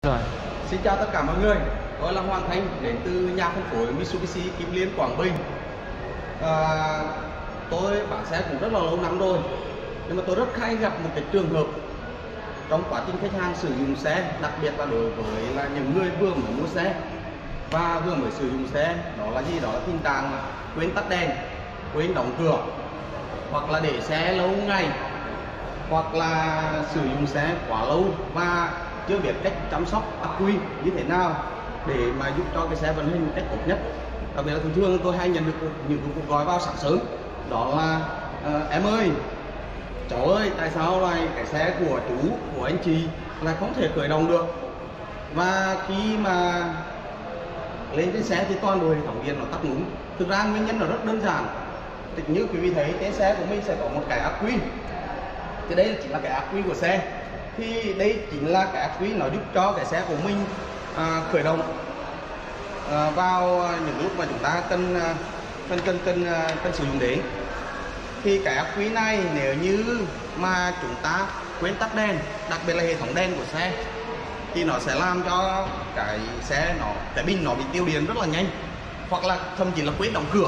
Rồi. Xin chào tất cả mọi người, tôi là Hoàng Thanh đến từ nhà phân phối Mitsubishi Kim Liên Quảng Bình. Tôi bán xe cũng rất là lâu năm rồi, nhưng mà tôi rất hay gặp một cái trường hợp trong quá trình khách hàng sử dụng xe, đặc biệt là đối với là những người vừa mới mua xe và vừa mới sử dụng xe, đó là gì? Đó là tình trạng là quên tắt đèn, quên đóng cửa, hoặc là để xe lâu ngày, hoặc là sử dụng xe quá lâu và chưa biết cách chăm sóc ắc quy như thế nào để mà giúp cho cái xe vận hành một cách tốt nhất. Đặc biệt là thường thường tôi hay nhận được những cuộc gọi vào sáng sớm, đó là em ơi, cháu ơi, tại sao lại cái xe của chú, của anh chị lại không thể khởi động được, và khi mà lên trên xe thì toàn bộ hệ thống điện nó tắt ngúm. Thực ra nguyên nhân nó rất đơn giản, như quý vị thấy trên xe của mình sẽ có một cái ắc quy, thì đây chính là cái ắc quy của xe. Thì đây chính là cái ắc quy nó giúp cho cái xe của mình khởi động vào những lúc mà chúng ta cần sử dụng đến. Thì cái ắc quy này nếu như mà chúng ta quên tắt đèn, đặc biệt là hệ thống đèn của xe, thì nó sẽ làm cho cái xe cái pin nó bị tiêu điện rất là nhanh, hoặc là thậm chí là quên đóng cửa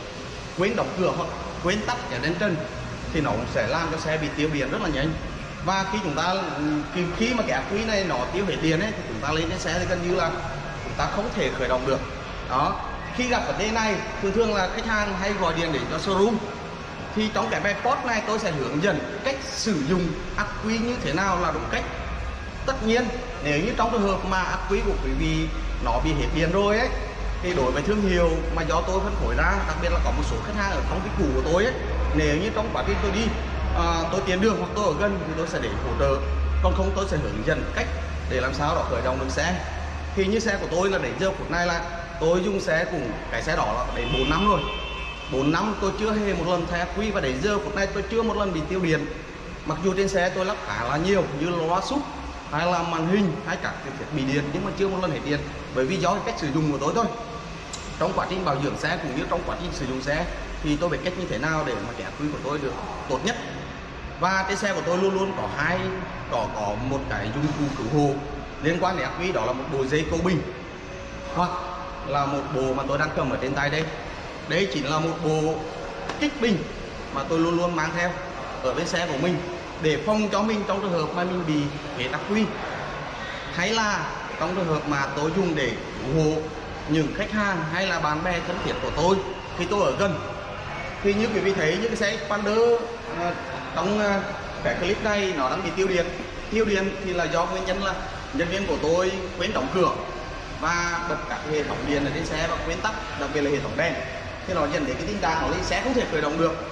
hoặc quên tắt cái đèn trần, thì nó cũng sẽ làm cho xe bị tiêu điện rất là nhanh. Và khi mà cái ắc quy này nó tiêu hết điện ấy, thì chúng ta lên cái xe thì gần như là chúng ta không thể khởi động được. Đó, khi gặp vấn đề này thường là khách hàng hay gọi điện đến cho showroom, thì trong cái bài post này tôi sẽ hướng dẫn cách sử dụng ắc quy như thế nào là đúng cách. Tất nhiên nếu như trong trường hợp mà ắc quy của quý vị nó bị hết điện rồi ấy, thì đối với thương hiệu mà do tôi phân phối ra, đặc biệt là có một số khách hàng ở trong cái cũ của tôi ấy, nếu như trong quá trình tôi đi tôi tiến đường hoặc tôi ở gần thì tôi sẽ để hỗ trợ, còn không tôi sẽ hướng dẫn cách để làm sao đó khởi động được xe. Thì như xe của tôi là đến giờ phút này là tôi dùng xe cùng cái xe đó là đến 4 năm rồi. 4 năm tôi chưa hề một lần thay ắc quy, và đến giờ phút này tôi chưa một lần bị tiêu điện. Mặc dù trên xe tôi lắp khá là nhiều như loa súp hay là màn hình hay các thiết bị điện, nhưng mà chưa một lần hết điện, bởi vì do cái cách sử dụng của tôi thôi. Trong quá trình bảo dưỡng xe cũng như trong quá trình sử dụng xe thì tôi biết cách như thế nào để mà cái ắc quy của tôi được tốt nhất. Và trên xe của tôi luôn luôn có một cái dụng cụ cứu hộ liên quan đến ắc quy, đó là một bộ dây câu bình, hoặc là một bộ mà tôi đang cầm ở trên tay đây. Đây chính là một bộ kích bình mà tôi luôn luôn mang theo ở bên xe của mình, để phòng cho mình trong trường hợp mà mình bị hết ắc quy, hay là trong trường hợp mà tôi dùng để cứu hộ những khách hàng hay là bạn bè thân thiết của tôi khi tôi ở gần. Thì như quý vị thấy những cái xe Xpander trong cái clip này nó đang bị tiêu điện. Tiêu điện thì là do nguyên nhân là nhân viên của tôi quên đóng cửa và bật các hệ thống điện ở trên xe và quên tắt, đặc biệt là hệ thống đèn, thì nó dẫn đến cái tình trạng nó lên xe không thể khởi động được.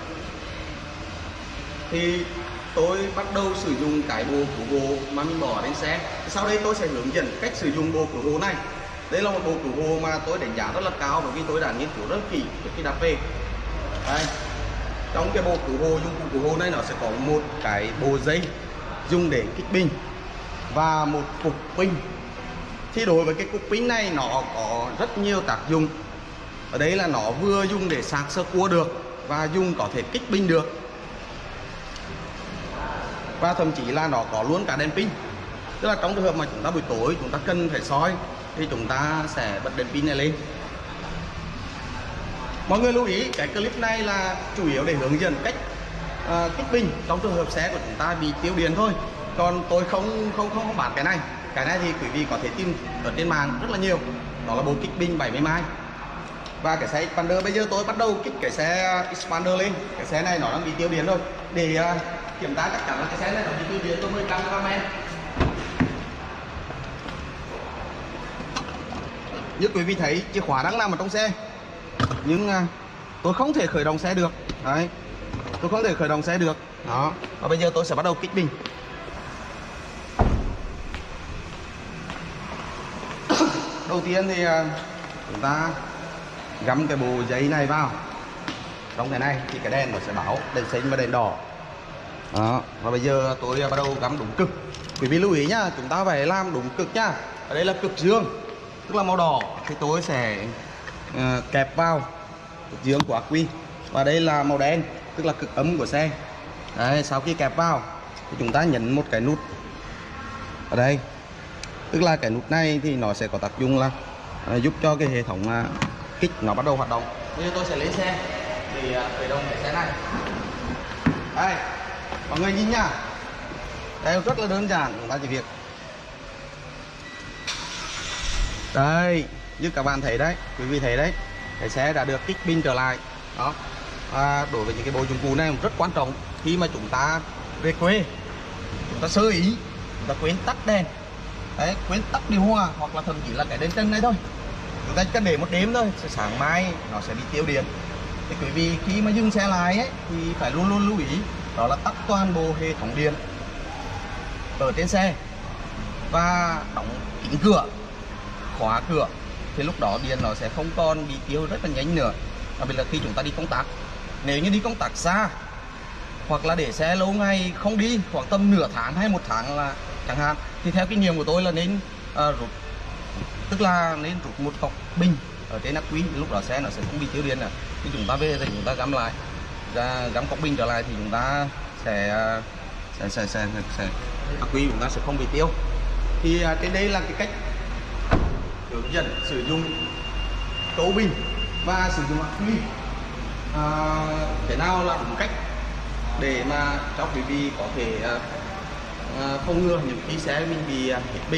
Thì tôi bắt đầu sử dụng cái bộ cứu hộ mà mình bỏ lên xe. Sau đây tôi sẽ hướng dẫn cách sử dụng bộ cứu hộ này. Đây là một bộ cứu hộ mà tôi đánh giá rất là cao, bởi vì tôi đã nghiên cứu rất kỹ trước khi đặt về. Đây, trong cái bộ cứu hộ, dụng cụ cứu hộ này nó sẽ có một cái bộ dây dùng để kích pin và một cục pin. Thì đối với cái cục pin này nó có rất nhiều tác dụng. Ở đây là nó vừa dùng để sạc sơ cua được, và dùng có thể kích pin được, và thậm chí là nó có luôn cả đèn pin. Tức là trong trường hợp mà chúng ta buổi tối chúng ta cần phải soi thì chúng ta sẽ bật đèn pin này lên. Mọi người lưu ý cái clip này là chủ yếu để hướng dẫn cách kích pin trong trường hợp xe của chúng ta bị tiêu điện thôi. Còn tôi không bán cái này. Cái này thì quý vị có thể tìm ở trên mạng rất là nhiều. Đó là bộ kích pin 70 mai. Và cái xe Xpander, bây giờ tôi bắt đầu kích cái xe Xpander lên. Cái xe này nó đang bị tiêu điện rồi. Để kiểm tra chắc chắn là cái xe này nó bị tiêu điện, tôi mới cameraman. Như quý vị thấy chìa khóa đang nằm ở trong xe, nhưng tôi không thể khởi động xe được. Đấy, tôi không thể khởi động xe được. Đó, và bây giờ tôi sẽ bắt đầu kích pin. Đầu tiên thì chúng ta gắm cái bộ giấy này vào trong cái này, thì cái đèn nó sẽ báo đèn xanh và đèn đỏ. Đó, và bây giờ tôi bắt đầu gắm đúng cực. Quý vị lưu ý nhá, chúng ta phải làm đúng cực nhá. Ở đây là cực dương, tức là màu đỏ, thì tôi sẽ kẹp vào cực dương của ắc quy. Và đây là màu đen, tức là cực âm của xe. Đấy, sau khi kẹp vào thì chúng ta nhấn một cái nút ở đây Tức là cái nút này thì nó sẽ có tác dụng là giúp cho cái hệ thống kích nó bắt đầu hoạt động. Bây giờ tôi sẽ lấy xe để khởi động cái xe này. Đây, mọi người nhìn nha. Đây rất là đơn giản, chúng ta chỉ việc đây, như các bạn thấy đấy, quý vị thấy đấy, cái xe đã được kích pin trở lại. Đó. Đối với những cái bộ dụng cụ này rất quan trọng khi mà chúng ta về quê, chúng ta sơ ý, chúng ta quên tắt đèn, đấy, quên tắt điều hòa hoặc là thậm chí là cái đèn chân này thôi, chúng ta cần để một đêm thôi, sáng mai nó sẽ bị tiêu điện. Thì quý vị khi mà dừng xe lại ấy, thì phải luôn luôn lưu ý đó là tắt toàn bộ hệ thống điện ở trên xe và đóng kín cửa, khóa cửa, thì lúc đó điện nó sẽ không còn bị tiêu rất là nhanh nữa. Đặc biệt là khi chúng ta đi công tác, nếu như đi công tác xa hoặc là để xe lâu ngày không đi, khoảng tầm nửa tháng hay một tháng là chẳng hạn, thì theo kinh nghiệm của tôi là nên rút, tức là nên rút một cọc pin ở trên ắc quy, lúc đó xe nó sẽ không bị tiêu điện nữa. Khi chúng ta về thì chúng ta gắm lại, gắm cọc pin trở lại thì chúng ta sẽ ắc quy chúng ta sẽ không bị tiêu. Thì trên đây là cái cách hướng dẫn sử dụng cấu pin và sử dụng ắc quy thế nào là đúng cách để mà cho quý vị có thể phòng ngừa những khi xe mình bị hết pin.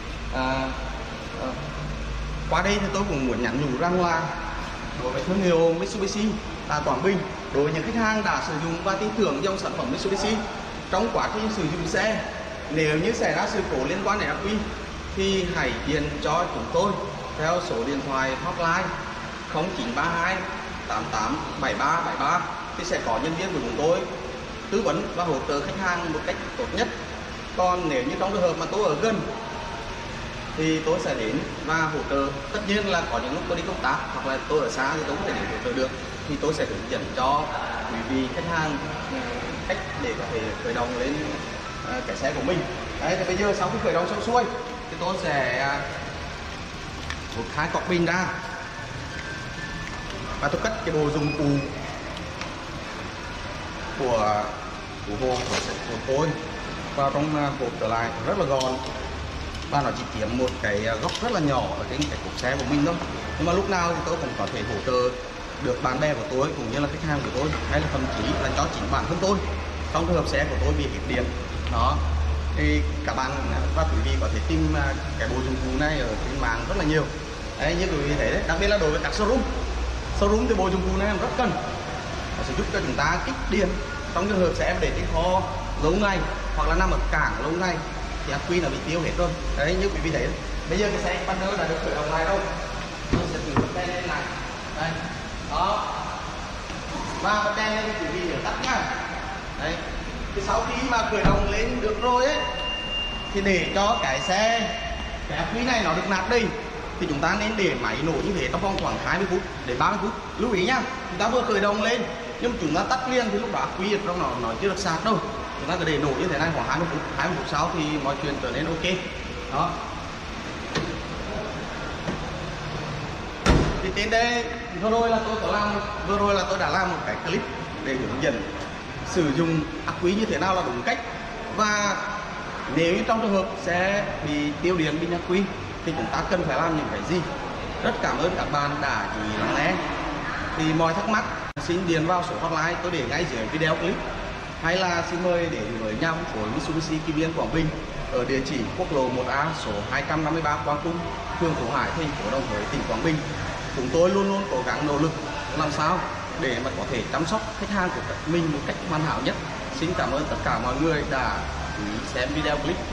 Qua đây thì tôi cũng muốn nhắn nhủ rằng là đối với thương hiệu Mitsubishi Quảng Bình, đối với những khách hàng đã sử dụng và tin tưởng dòng sản phẩm Mitsubishi, trong quá trình sử dụng xe, nếu như xảy ra sự cố liên quan đến ắc quy thì hãy điện cho chúng tôi theo số điện thoại hotline 0932 88 7373, thì sẽ có nhân viên của chúng tôi tư vấn và hỗ trợ khách hàng một cách tốt nhất. Còn nếu như trong trường hợp mà tôi ở gần thì tôi sẽ đến và hỗ trợ. Tất nhiên là có những lúc tôi đi công tác hoặc là tôi ở xa thì tôi không thể đến hỗ trợ được, thì tôi sẽ hướng dẫn cho quý vị khách hàng cách để có thể khởi động lên cái xe của mình. Đấy, thì bây giờ sau khi khởi động xong xuôi thì tôi sẽ rút hai cọc pin ra và tôi cất cái bộ dụng cụ của hồ của tôi vào trong hộp trở lại rất là gọn, và nó chỉ chiếm một cái góc rất là nhỏ ở trên cái cốp xe của mình thôi. Nhưng mà lúc nào thì tôi cũng có thể hỗ trợ được bạn bè của tôi cũng như là khách hàng của tôi, hay là thậm chí là cho chính bản thân tôi trong trường hợp xe của tôi bị hết điện. Đó, thì các bạn và quý vị có thể tìm cái bộ dụng cụ này ở trên mạng rất là nhiều. Đấy, như quý vị thấy đấy, đặc biệt là đối với các showroom thì bộ dụng cụ này rất cần, nó sẽ giúp cho chúng ta kích điện trong trường hợp xe để trên kho lâu ngày hoặc là nằm ở cảng lâu ngày thì ắc quy nó bị tiêu hết rồi. Đấy, như quý vị thấy, bây giờ cái xe banner đã được khởi động lại rồi, tôi sẽ thử bật đèn lên này, đây, đó, và bật đèn lên quý vị nhớ tắt nha. Đấy, thì sau khi mà khởi động lên được rồi ấy, thì để cho cái xe, cái ắc quy này nó được nạp đi, thì chúng ta nên để máy nổ như thế trong vòng khoảng 20 phút đến 30 phút. Lưu ý nhá, chúng ta vừa khởi động lên nhưng mà chúng ta tắt liền thì lúc đó ắc quy trong nó chưa được sạc đâu. Chúng ta cứ để nổ như thế này khoảng 20 phút sau thì mọi chuyện trở nên ok. Đó. Thì trên đây vừa rồi là tôi đã làm một cái clip để hướng dẫn sử dụng ắc quy như thế nào là đúng cách, và nếu như trong trường hợp sẽ bị tiêu điện pin ắc quy thì chúng ta cần phải làm những cái gì. Rất cảm ơn các bạn đã chú ý lắng nghe. Thì mọi thắc mắc xin điền vào số hotline tôi để ngay dưới video clip, hay là xin mời đến với nhà phân phối Mitsubishi Kim Liên Quảng Bình ở địa chỉ quốc lộ 1A số 253 Quang Trung, phường Phú Hải, thành phố Đồng Hới, tỉnh Quảng Bình. Chúng tôi luôn luôn cố gắng nỗ lực làm sao để mà có thể chăm sóc khách hàng của mình một cách hoàn hảo nhất. Xin cảm ơn tất cả mọi người đã chú ý xem video clip.